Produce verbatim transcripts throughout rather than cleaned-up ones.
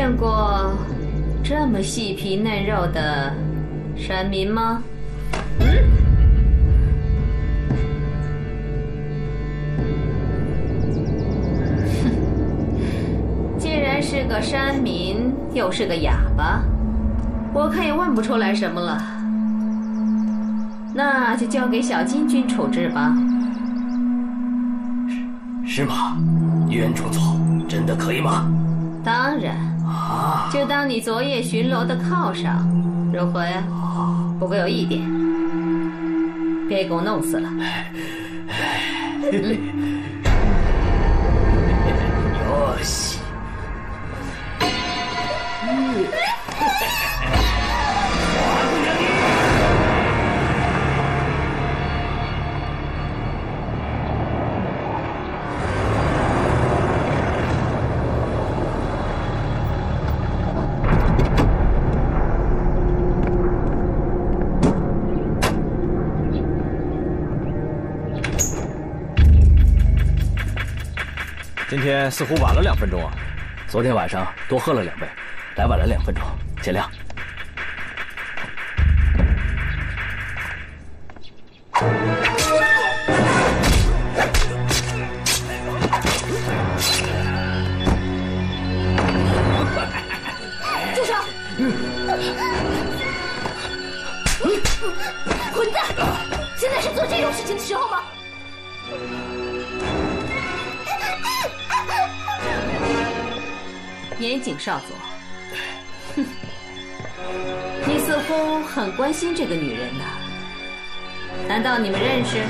见过这么细皮嫩肉的山民吗？嗯。哼，既然是个山民，又是个哑巴，我看也问不出来什么了。那就交给小金君处置吧。 是吗？袁主座，真的可以吗？ 当然。啊，就当你昨夜巡逻的犒赏，如何呀？不过有一点，别给我弄死了。嗯。 よし。 今天似乎晚了两分钟啊！ 昨天晚上多喝了两杯，来晚了两分钟，见谅。 住手！嗯，混蛋！现在是做这种事情的时候吗？ 严谨少佐，哼，你似乎很关心这个女人呢。难道你们认识？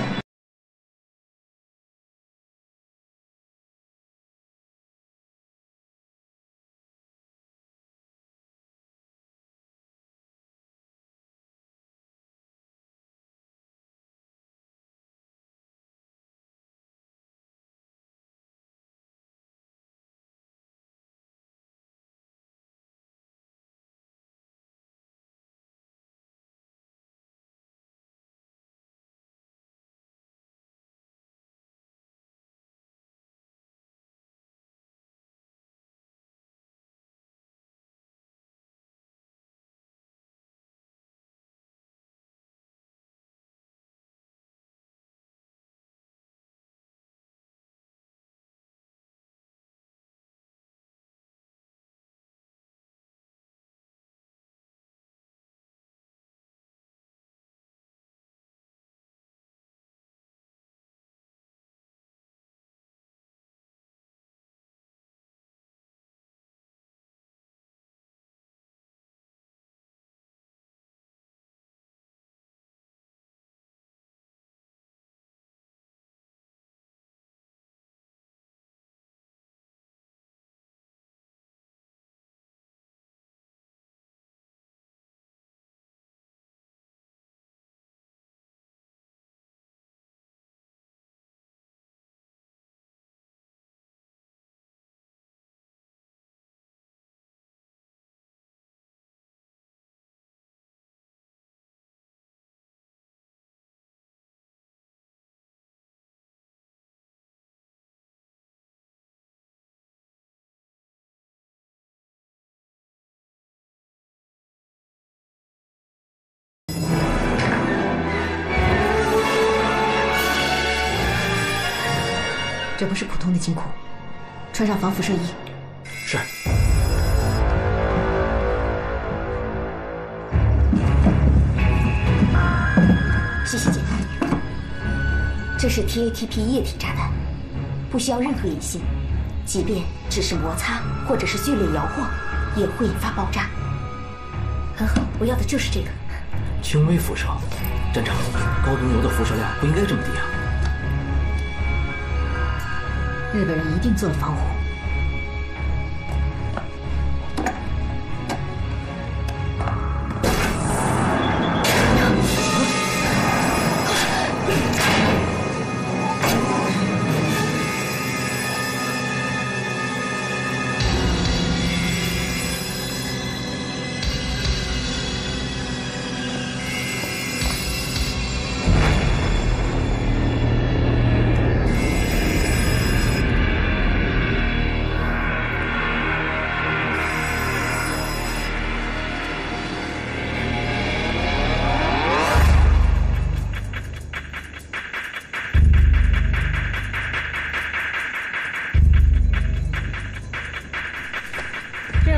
这不是普通的金库，穿上防辐射衣。 是。 细细检查，这是 T A T P 液体炸弹，不需要任何引信，即便只是摩擦或者是剧烈摇晃，也会引发爆炸。很好，我要的就是这个。 轻微辐射，站长，高浓油的辐射量不应该这么低啊。 日本人一定做了防护。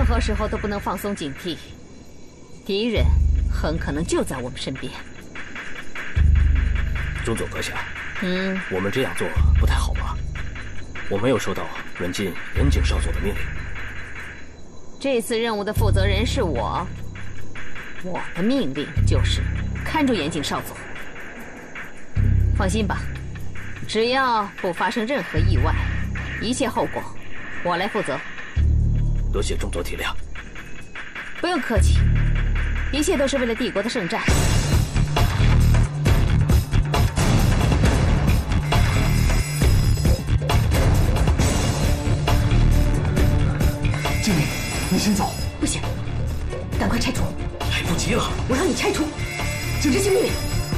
任何时候都不能放松警惕，敌人很可能就在我们身边。 中佐阁下， 嗯， 我们这样做不太好吧？我没有收到软禁岩井少佐的命令。 这次任务的负责人是我，我的命令就是看住岩井少佐。放心吧，只要不发生任何意外，一切后果我来负责。 多谢中佐体谅。 不用客气，一切都是为了帝国的圣战。 经理，你先走。 不行，赶快拆除！ 来不及了， 我让你拆除，执行命令。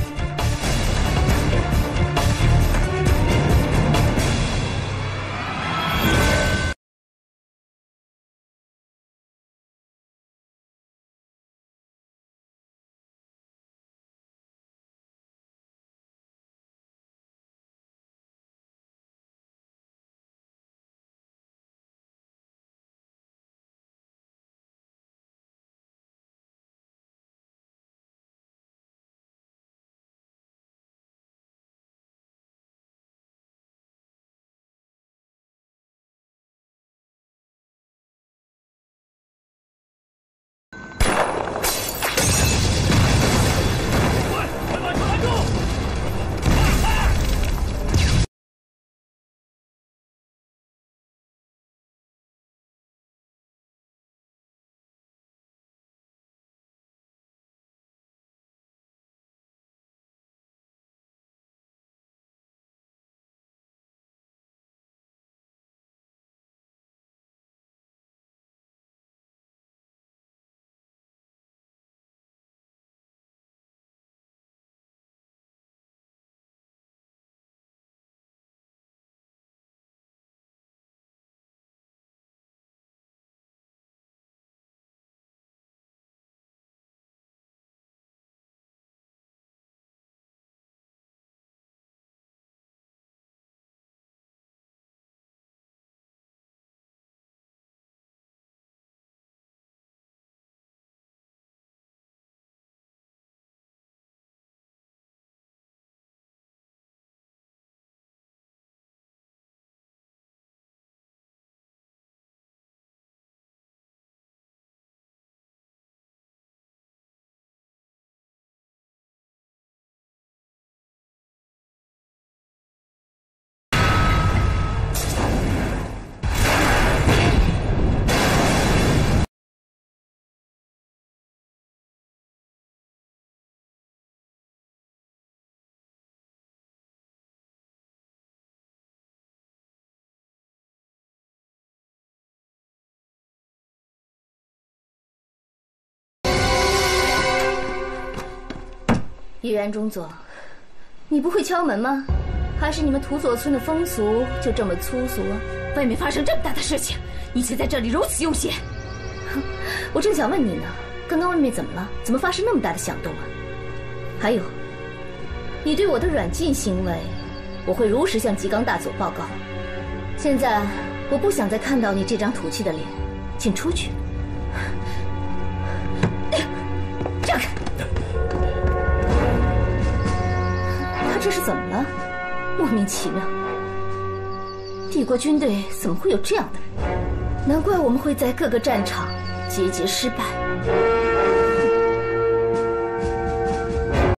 叶原中佐，你不会敲门吗？还是你们土佐村的风俗就这么粗俗？ 外面发生这么大的事情，你却在这里如此悠闲。 哼，我正想问你呢，刚刚外面怎么了？怎么发生那么大的响动啊？还有，你对我的软禁行为，我会如实向吉冈大佐报告。现在我不想再看到你这张土气的脸，请出去。让开！他这是怎么了？莫名其妙。帝国军队怎么会有这样的人？难怪我们会在各个战场节节失败。